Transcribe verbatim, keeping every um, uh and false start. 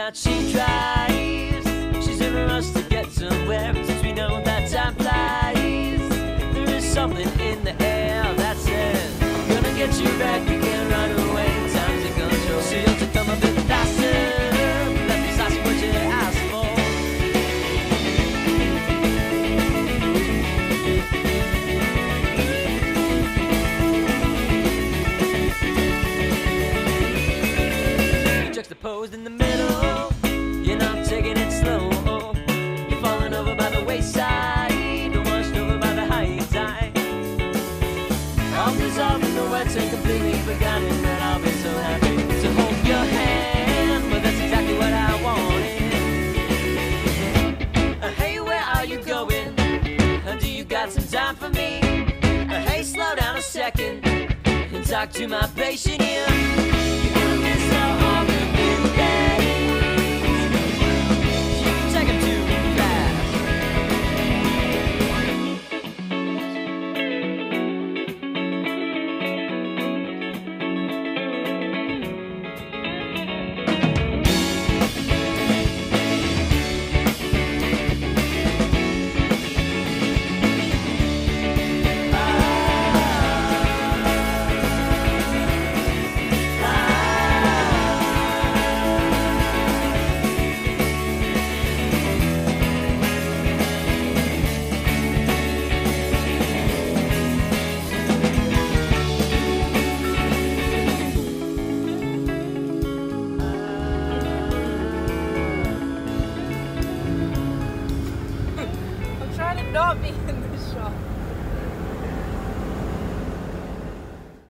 out she drives. She's in a rush to get somewhere, since we know that time flies. There is something in the air that says, I'm gonna get you back, you can't run away. Time's in control, so you'll have to come a bit faster. Let me ask what you asked for. Juxtaposed in the middle, you're not taking it slow. You're falling over by the wayside, washed over by the high tide. I'll dissolve in the wet and completely forgotten that I'll be so happy to hold your hand. But that's exactly what I wanted. Uh, hey, where are you going? Uh, do you got some time for me? Uh, hey, slow down a second and talk to my patient here. You're gonna miss out on the new days. You take them too fast. Not be in